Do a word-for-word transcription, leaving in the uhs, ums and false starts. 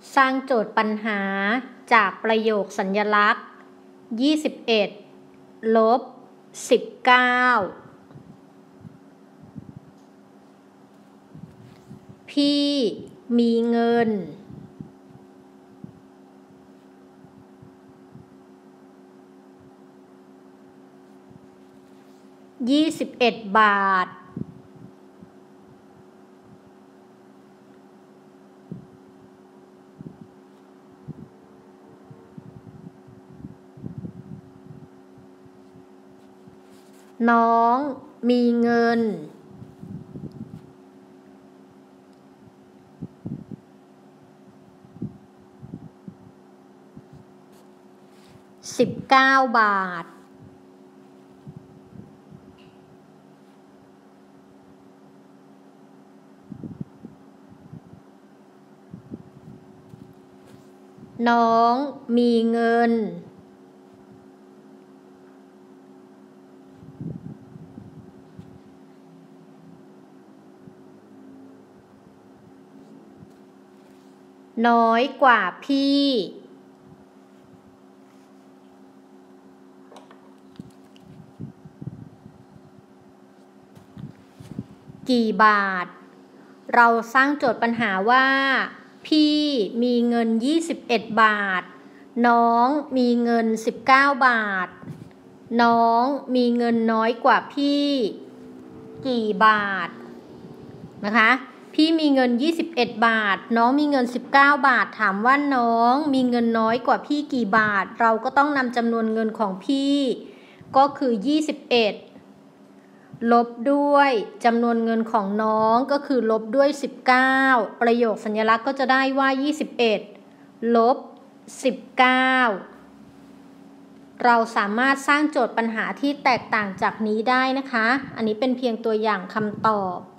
สร้างโจทย์ปัญหาจากประโยคสัญลักษณ์ยี่สิบเอ็ดลบสิบเก้าพี่มีเงินยี่สิบเอ็ดบาทน้องมีเงินสิบเก้าบาทน้องมีเงินน้อยกว่าพี่กี่บาทเราสร้างโจทย์ปัญหาว่าพี่มีเงินยี่สิบเอ็ดบาทน้องมีเงินสิบเก้าบาทน้องมีเงินน้อยกว่าพี่กี่บาทนะคะพี่มีเงินยี่สิบเอ็ดบาทน้องมีเงินสิบเก้าบาทถามว่าน้องมีเงินน้อยกว่าพี่กี่บาทเราก็ต้องนำจำนวนเงินของพี่ก็คือยี่สิบเอ็ดลบด้วยจำนวนเงินของน้องก็คือลบด้วยสิบเก้าประโยคสัญลักษณ์ก็จะได้ว่ายี่สิบเอ็ดลบสิบเก้าเราสามารถสร้างโจทย์ปัญหาที่แตกต่างจากนี้ได้นะคะอันนี้เป็นเพียงตัวอย่างคำตอบ